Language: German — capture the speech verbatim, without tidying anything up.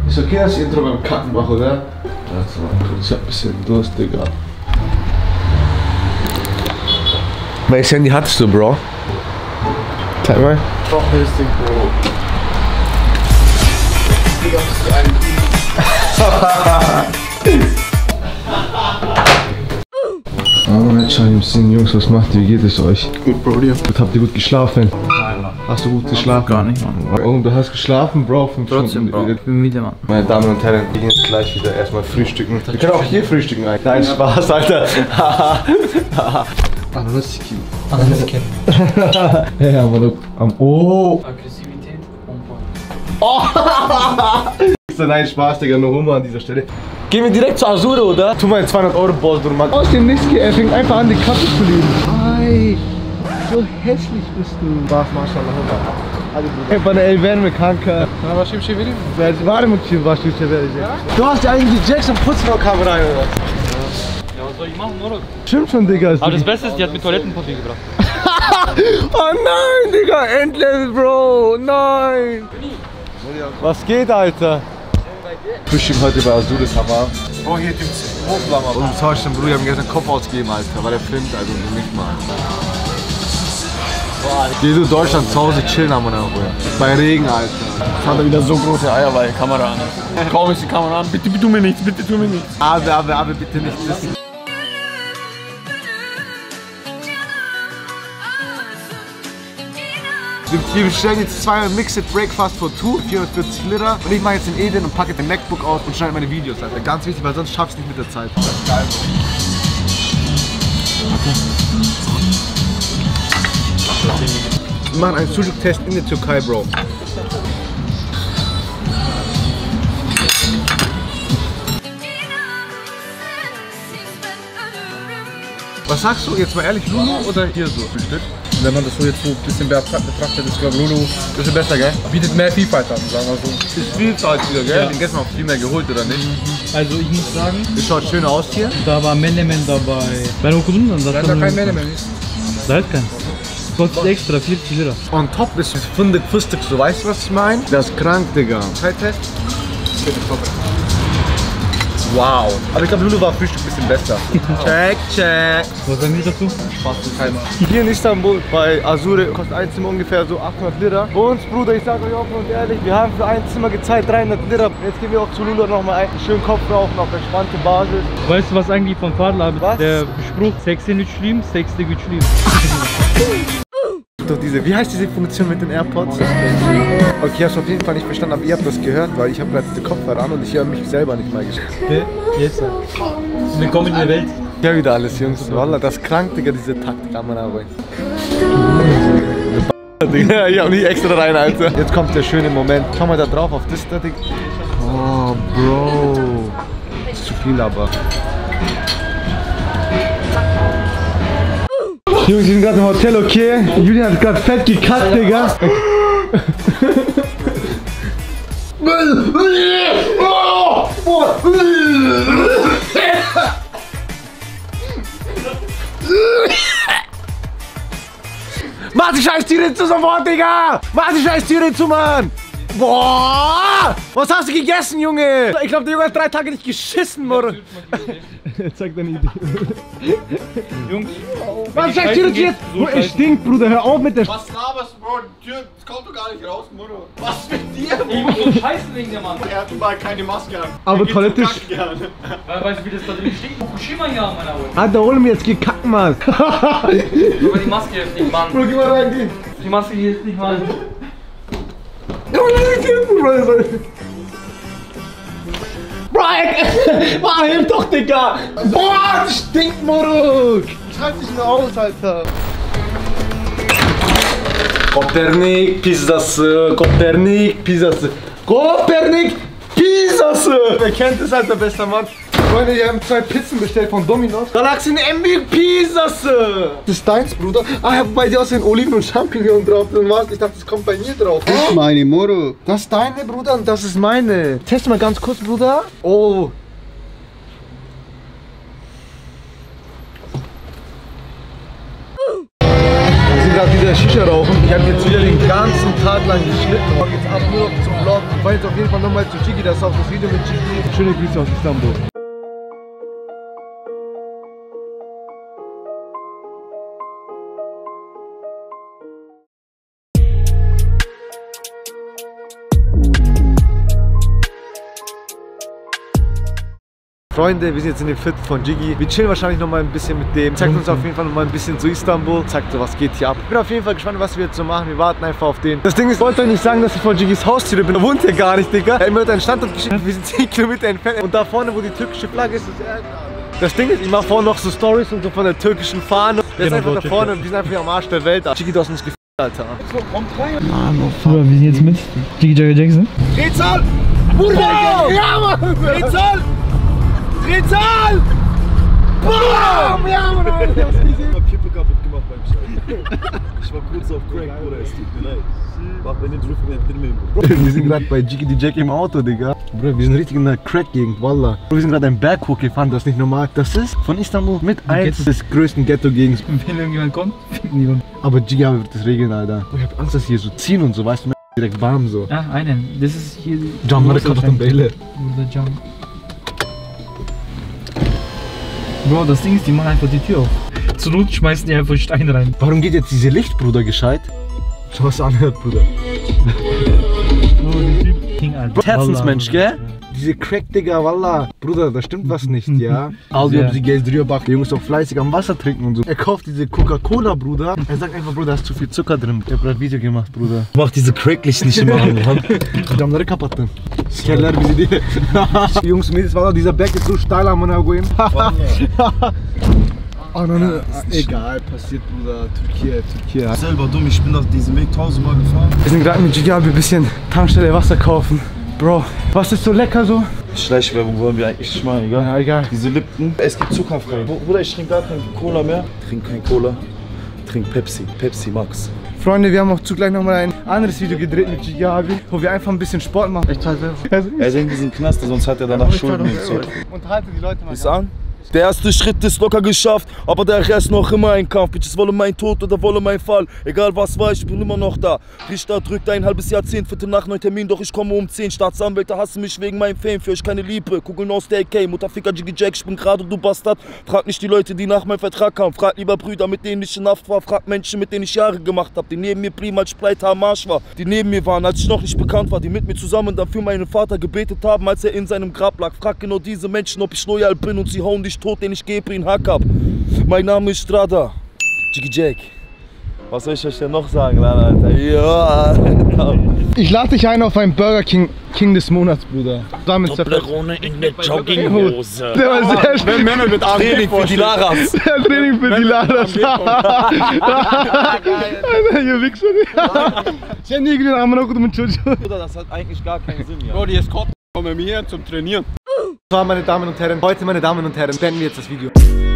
Ist okay, dass ich Intro beim Kacken mache, oder? Warte mal kurz, ich hab ein bisschen Durst, Digga. Welches Handy hattest du, Bro? Zeig mal. Doch, hier ist Ding, Bro. Digga, bist du ein Oh, Schein, Jungs, was macht ihr? Wie geht es euch? Gut, Bro, dir? Gut, habt ihr gut geschlafen? Nein, Mann. Hast du gut geschlafen? Gar nicht, Mann. Oh, du hast geschlafen, Bro? Fünf Trotzdem, Bro. Ich bin müde, Mann. Meine Damen und Herren, wir gehen jetzt gleich wieder erstmal frühstücken. Wir können auch hier frühstücken eigentlich. Nein, Spaß, Alter. Ananasiki. Ananasiki. Ja, aber am Oh. Aggressivität und Oh. Nein, Spaß, Digga, nur Hummer an dieser Stelle. Gehen wir direkt zu Azure, oder? Tu mal zweihundert Euro Boss, du Mann. Aus dem Nichts, er fängt einfach an, die Kappe zu lieben. Ei, so hässlich bist du. Was, Maschallah. Bei der Elverne Kanka. Na, was schiebst du wieder? Warte mal, was schiebst du wieder? Du hast ja eigentlich die Jackson Putzfrau-Kamera, oder? Ja, was soll ich machen, oder? Stimmt schon, Digga. Aber das Beste ist, die hat mir Toilettenpapier gebracht. Oh nein, Digga, Endlevel, Bro, nein. Was geht, Alter? Frühstück heute bei Azure's Hammer. Oh, hier den Hochflammer. Und du tauschst den Bruder, wir haben gestern den Kopf ausgegeben, Alter, weil der filmt, also nicht mal. Geh du Deutschland zu Hause chillen haben wir noch, bei Regen, Alter. Jetzt hat er wieder so große Eier, weil die Kamera an ist. Kaum ist die Kamera an, bitte, bitte tu mir nichts, bitte tu mir nichts. Aber, aber, aber bitte nicht wissen. Wir bestellen jetzt zwei Mixed Breakfast for Two, vierhundertvierzig Liter. Und ich mache jetzt den Eden und packe den MacBook aus und schneide meine Videos, Alter. Ganz wichtig, weil sonst schaffst du nicht mit der Zeit. Das ist geil, Bro. Wir machen einen Sujuk-Test in der Türkei, Bro. Was sagst du jetzt mal ehrlich, Lulu oder hier so ein Stück? Wenn man das so jetzt so ein bisschen betrachtet, ist glaube Lulu Das ist besser, gell? bietet mehr Vielfalt an, sagen wir so. Ist Vielfalt wieder, gell? Ja. Den gestern auch viel mehr geholt, oder nicht? Also ich muss sagen, Das schaut schön aus hier. da war Menemen dabei. Ben okudum da Wenn zaten. da kein Menemen ist. Zaten. Kostet extra vierzig Lira. On top ist Fündig Fustig, so weißt du, was ich meine? Das ist krank, Digga. Zeittest? Wow. Aber ich glaube, Lulu war Frühstück ein bisschen besser. Check, check. Was sagen die dazu? Spaß zu keiner. Hier in Istanbul bei Azure kostet ein Zimmer ungefähr so achthundert Lira. Bei uns, Bruder, ich sage euch offen und ehrlich, wir haben für ein Zimmer gezahlt dreihundert Lira. Jetzt gehen wir auch zu Lulu nochmal einen schönen Kopf rauchen auf entspannte Basis. Weißt du was eigentlich von Fadla? Was? Der Spruch, Sexy nicht schlimm, Sexy gut schlimm. Doch diese, wie heißt diese Funktion mit den AirPods? Okay, ich hab's auf jeden Fall nicht verstanden, aber ihr habt das gehört, weil ich habe gerade diese Kopfhörer an und ich höre mich selber nicht mal geschrieben. Okay, jetzt. Willkommen in der Welt. Ich höre wieder alles, Jungs. Wallah, das ist krank, Digga, diese Taktkamera. Digga, ich hab nicht extra rein, Alter. Jetzt kommt der schöne Moment. Schau mal da drauf auf das da, Digga. Oh, Bro. Das ist zu viel, aber. Jungs, wir sind gerade im Hotel, okay? Julian hat gerade fett gekackt, Digga. Mach die scheiß Tiere zu sofort, Digga! Mach die scheiß Tiere zu, Mann! Boah! Was hast du gegessen, Junge? Ich glaube, der Junge hat drei Tage nicht geschissen, Mann. Zeig deine Idee. Jungs, Was scheiß Tiere jetzt? so Es stinkt, Bruder, hör auf mit der... Was laberst du, Bro? Die Tür, das kommt doch gar nicht raus, Mutter. Was mit dir? ich muss so scheißen wegen der Mann. Er hat überall keine Maske an. Aber Er geht Toilette zum ist- Kacken gerne. Weil, weißt du, wie das da drin steht? Fukushima hier an meiner Haut. Alter, hol mir jetzt gekacken, Mann. Aber die Maske hilft nicht, Mann. Bro, geh mal rein, geh. Die Maske hilft nicht, Mann. Brian! Boah, hilf doch, Digga! Boah, das stinkt, Moruk! Schreib dich nur aus, Alter! Kopernik pizzası, Kopernik pizzası, Kopernik pizzası! Wer kennt das, Alter, bester Mann? Freunde, wir haben zwei Pizzen bestellt von Domino's. Galaxien M B Pizzası! Das ist deins, Bruder? Ah, ja, bei dir aussehen Oliven und Champignon drauf. Und was? Ich dachte, das kommt bei mir drauf. Das ist meine Moro. Das ist deine, Bruder, und das ist meine. Test mal ganz kurz, Bruder. Oh. Wir sind gerade wieder Shisha rauchen. Ich habe jetzt wieder den ganzen Tag lang geschnitten. Ich jetzt ab nur noch zum Vlog. Ich fahre jetzt auf jeden Fall nochmal zu Chigi, das ist auch das Video mit Chigi. Schöne Grüße aus Istanbul. Freunde, wir sind jetzt in dem Viertel von Jiggy. Wir chillen wahrscheinlich noch mal ein bisschen mit dem. Zeigt uns auf jeden Fall noch mal ein bisschen zu Istanbul. Zeigt so, was geht hier ab. Ich bin auf jeden Fall gespannt, was wir jetzt so machen. Wir warten einfach auf den. Das Ding ist, ich wollte euch nicht sagen, dass ich von Jiggys Haustür bin. Da wohnt hier gar nicht, Digga. Er hat mir einen Standort geschickt. Wir sind zehn Kilometer entfernt. Und da vorne, wo die türkische Flagge ist, ist er. Das Ding ist, ich mache vorne noch so Stories und so von der türkischen Fahne. Der ist einfach da vorne und wir sind einfach am Arsch der Welt. Jiggy, du hast uns gefühlt, Alter. So, kommt rein. Bruder, wir sind jetzt mit Jiggy Jagger Jackson. Drehzahl! Bruder! Ja, Mann! Drehzahl! Drehzahl! Boom! Ja, Mann! Ich hab's gesehen. Ich hab Kippe kaputt gemacht beim Scheiß. Ich war kurz auf Crack, Bruder, es tut mir leid. Mach bei den Drücken nicht drin. Wir sind gerade bei Jiggy die Jack im Auto, Digga. Bruder, wir sind richtig in der Crack-Gegend, Wallah. Wir sind gerade einen Berg hochgefahren, das ist nicht normal. Das ist von Istanbul mit eins des größten Ghetto-Gegends. Wenn irgendjemand kommt, finden die uns. Aber Jiggy wird das regeln, Alter. Ich hab Angst, dass hier so ziehen und so, weißt du, direkt warm so. Ja, einen. Das ist hier die. Jam, warte, kommt auf Bälle. Bruder, Jam. Bro, das Ding ist, die machen einfach die Tür auf. Zur Not schmeißen die einfach Steine rein. Warum geht jetzt diese Licht, Bruder, gescheit? Schau, was anhört, Bruder. Oh, die Typ King, Alter. Herzensmensch, gell? Diese Crack, Digga, Wallah. Bruder, da stimmt was nicht, ja? Also, Ja. die Geldrührbach, der Junge ist auch fleißig am Wasser trinken und so. Er kauft diese Coca-Cola, Bruder. Er sagt einfach, Bruder, da ist zu viel Zucker drin. Ich hab gerade ein Video gemacht, Bruder. Mach diese Cracklicht nicht immer an, Mann. Camları kapattın. Sikerler bizi diye. Jungs, Mädels, Wallah, dieser Berg ist so steil, amına koyayım. Ananı, egal, passiert, Bruder. Türkei, Türkei. Selber dumm, ich bin doch diesen Weg tausendmal gefahren. Wir sind gerade mit Jiggy ein bisschen Tankstelle Wasser kaufen. Bro, was ist so lecker so? Schleichwerbung wollen wir eigentlich nicht machen, egal. Ja, egal. Diese Lipton, es gibt zuckerfrei. Bruder, ich trinke gar kein Cola mehr. Trink kein Cola, trink Pepsi. Pepsi Max. Freunde, wir haben auch zugleich nochmal ein anderes Video gedreht mit Jiggy, wo wir einfach ein bisschen Sport machen. Ich zahle selber. Er ist in diesem Knaster, sonst hat er danach Schulden und so. Unterhalte die Leute mal. Bis an. Der erste Schritt ist locker geschafft, aber der Rest noch immer ein Kampf. Bitches wollen mein Tod oder wollen mein Fall. Egal was war, ich bin immer noch da. Richter drückt ein halbes Jahrzehnt, vierte Nacht, neun Termin, doch ich komme um zehn. Staatsanwälte hassen mich wegen meinem Fame, für euch keine Liebe. Kugeln aus der A K, Mutterficker Jiggy Jack, ich bin gerade du Bastard. Frag nicht die Leute, die nach meinem Vertrag kamen. Frag lieber Brüder, mit denen ich in Haft war. Frag Menschen, mit denen ich Jahre gemacht hab. Die neben mir blieben, als ich pleite am Arsch war. Die neben mir waren, als ich noch nicht bekannt war. Die mit mir zusammen dann für meinen Vater gebetet haben, als er in seinem Grab lag. Frag genau diese Menschen, ob ich loyal bin und sie hauen dich tot, den ich gebe ihn Hack ab. Mein Name ist Strada, Jiggy Jack. Was soll ich euch denn noch sagen, Alter? Ja. Ich lade dich ein auf einen Burger King, King des Monats, Bruder. Damit Toblerone in der Jogginghose. Der war sehr schön. Männer mit Training für die Laras. Der Training für die Laras. Alter, ihr Wichser. Ich hab nie gesehen, aber noch gut mit Chuchu. Bruder, das hat eigentlich gar keinen Sinn, ja. Bro, die ist kommen wir hier zum Trainieren. Das war, meine Damen und Herren, heute, meine Damen und Herren, beenden wir jetzt das Video.